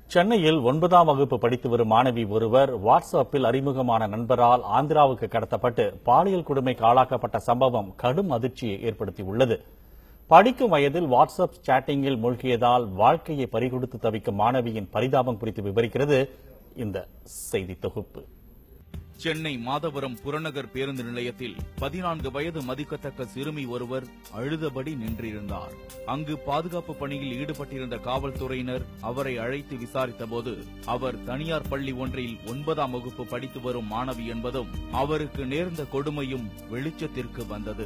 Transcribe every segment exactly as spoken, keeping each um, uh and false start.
சென்னையில் ஒன்பதாம் வகுப்பு படித்து வரும் மாணவி ஒருவர் வாட்ஸ்அப்பில் அறிமுகமான நண்பரால் ஆந்திராவுக்கு கடத்தப்பட்டு பாலியல் கொடுமைக்கு ஆளாக்கப்பட்ட சம்பவம் கடும் அதிர்ச்சியை ஏற்படுத்தியுள்ளது. படிக்கும் வயதில் வாட்ஸ்அப் சாட்டிங்கில் மூழ்கியதால் வாழ்க்கையை பறிகொடுத்து தவிக்கும் மாணவியின் பரிதாபம் குறித்து விவரிக்கிறது இந்த செய்தி தொகுப்பு. சென்னை மாதவரம் புறநகர் பேருந்து நிலையத்தில் பதினான்கு வயது மதிக்கத்தக்க சிறுமி ஒருவர் அழுதபடி நின்றிருந்தார். அங்கு பாதுகாப்பு பணியில் ஈடுபட்டிருந்த காவல்துறையினர் அவரை அழைத்து விசாரித்தபோது அவர் தனியார் பள்ளி ஒன்றில் ஒன்பதாம் வகுப்பு படித்து வரும் மாணவி என்பதும் அவருக்கு நேர்ந்த கொடுமையும் வெளிச்சத்திற்கு வந்தது.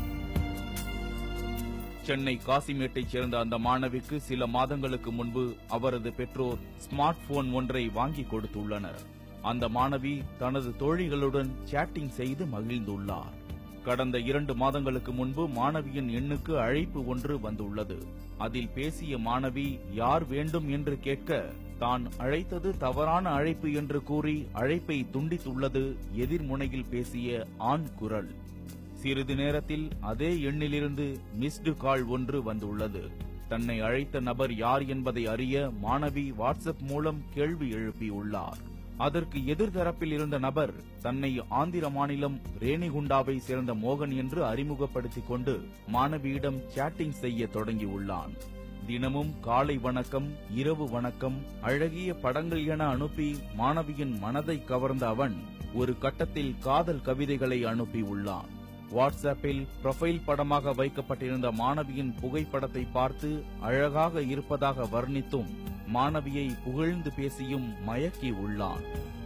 சென்னை காசிமேட்டைச் சேர்ந்த அந்த மாணவிக்கு சில மாதங்களுக்கு முன்பு அவரது பெற்றோர் ஸ்மார்ட் போன் ஒன்றை வாங்கி கொடுத்துள்ளனர். அந்த மாணவி தனது தோழிகளுடன் சேட்டிங் செய்து மகிழ்ந்துள்ளார். கடந்த இரண்டு மாதங்களுக்கு முன்பு மாணவியின் எண்ணுக்கு அழைப்பு ஒன்று வந்துள்ளது. அதில் பேசிய மாணவி யார் வேண்டும் என்று கேட்க தான் அழைத்தது தவறான அழைப்பு என்று கூறி அழைப்பை துண்டித்துள்ளது எதிர்முனையில் பேசிய ஆண் குரல். சிறிது நேரத்தில் அதே எண்ணிலிருந்து மிஸ்டு கால் ஒன்று வந்துள்ளது. தன்னை அழைத்த நபர் யார் என்பதை அறிய மாணவி வாட்ஸ்அப் மூலம் கேள்வி எழுப்பியுள்ளார். அதற்கு எதிர்தரப்பில் இருந்த நபர் தன்னை ஆந்திர மாநிலம் ரேணிகுண்டாவை சேர்ந்த மோகன் என்று அறிமுகப்படுத்திக் கொண்டு மாணவியிடம் சேட்டிங் செய்ய தொடங்கியுள்ளான். தினமும் காலை வணக்கம், இரவு வணக்கம், அழகிய படங்கள் என அனுப்பி மாணவியின் மனதை கவர்ந்த அவன் ஒரு கட்டத்தில் காதல் கவிதைகளை அனுப்பியுள்ளான். வாட்ஸ்அப்பில் ப்ரொஃபைல் படமாக வைக்கப்பட்டிருந்த மாணவியின் புகைப்படத்தை பார்த்து அழகாக இருப்பதாக வர்ணித்தும் மாணவியை புகழ்ந்து பேசியும் மயக்கி உள்ளான்.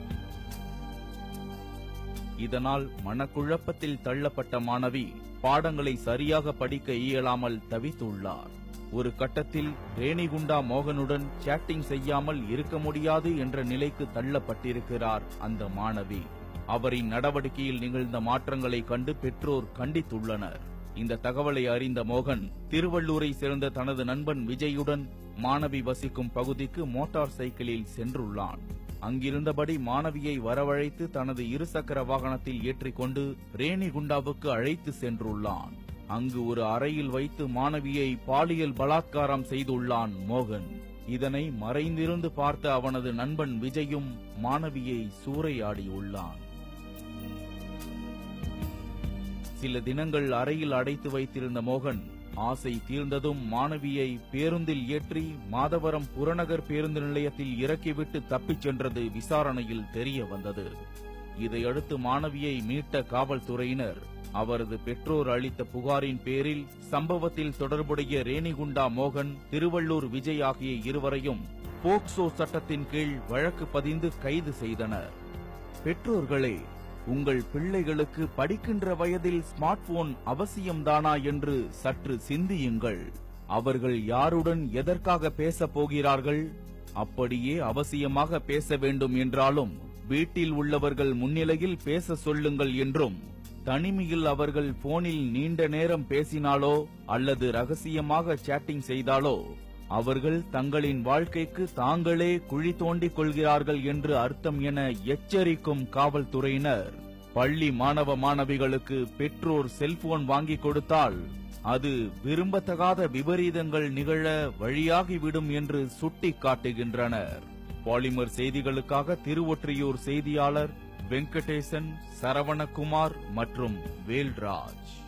இதனால் மனக்குழப்பத்தில் தள்ளப்பட்ட மாணவி பாடங்களை சரியாக படிக்க இயலாமல் தவித்துள்ளார். ஒரு கட்டத்தில் ரேணிகுண்டா மோகனுடன் சேட்டிங் செய்யாமல் இருக்க முடியாது என்ற நிலைக்கு தள்ளப்பட்டிருக்கிறார் அந்த மாணவி. அவரின் நடவடிக்கையில் நிகழ்ந்த மாற்றங்களை கண்டு பெற்றோர் கண்டித்துள்ளனர். இந்த தகவலை அறிந்த மோகன் திருவள்ளூரை சேர்ந்த தனது நண்பன் விஜயுடன் மாணவி வசிக்கும் பகுதிக்கு மோட்டார் சைக்கிளில் சென்றுள்ளான். அங்கிருந்தபடி மாணவியை வரவழைத்து தனது இருசக்கர வாகனத்தில் ஏற்றிக்கொண்டு ரேணிகுண்டாவுக்கு அழைத்து சென்றுள்ளான். அங்கு ஒரு அறையில் வைத்து மாணவியை பாலியல் பலாத்காரம் செய்துள்ளான் மோகன். இதனை மறைந்திருந்து பார்த்த அவனது நண்பன் விஜயும் மாணவியை சூறையாடியுள்ளான். சில தினங்கள் அறையில் அடைத்து வைத்திருந்த மோகன் ஆசை தீர்ந்ததும் மாணவியை பேருந்தில் ஏற்றி மாதவரம் புறநகர் பேருந்து நிலையத்தில் இறக்கிவிட்டு தப்பிச் சென்றது விசாரணையில் தெரிய வந்தது. இதையடுத்து மாணவியை மீட்ட காவல்துறையினர் அவரது பெற்றோர் அளித்த புகாரின் பேரில் சம்பவத்தில் தொடர்புடைய ரேணிகுண்டா மோகன், திருவள்ளூர் விஜய் ஆகிய இருவரையும் போக்சோ சட்டத்தின் கீழ் வழக்கு பதிந்து கைது செய்தனர். பெற்றோர்களே, உங்கள் பிள்ளைகளுக்கு படிக்கின்ற வயதில் ஸ்மார்ட் போன் அவசியம்தானா என்று சற்று சிந்தியுங்கள். அவர்கள் யாருடன் எதற்காக பேச போகிறார்கள்? அப்படியே அவசியமாக பேச வேண்டும் என்றாலும் வீட்டில் உள்ளவர்கள் முன்னிலையில் பேச சொல்லுங்கள் என்றும், தனிமையில் அவர்கள் போனில் நீண்ட நேரம் பேசினாலோ அல்லது ரகசியமாக சேட்டிங் செய்தாலோ அவர்கள் தங்களின் வாழ்க்கைக்கு தாங்களே குழி தோண்டிக் கொள்கிறார்கள் என்று அர்த்தம் என எச்சரிக்கும் காவல்துறையினர், பள்ளி மாணவ மாணவிகளுக்கு பெற்றோர் செல்போன் வாங்கி கொடுத்தால் அது விரும்பத்தகாத விபரீதங்கள் நிகழ வழியாகிவிடும் என்று சுட்டி காட்டுகின்றனர். பாலிமர் செய்திகளுக்காக திருவொற்றியூர் செய்தியாளர் வெங்கடேசன், சரவணகுமார் மற்றும் வேல்ராஜ்.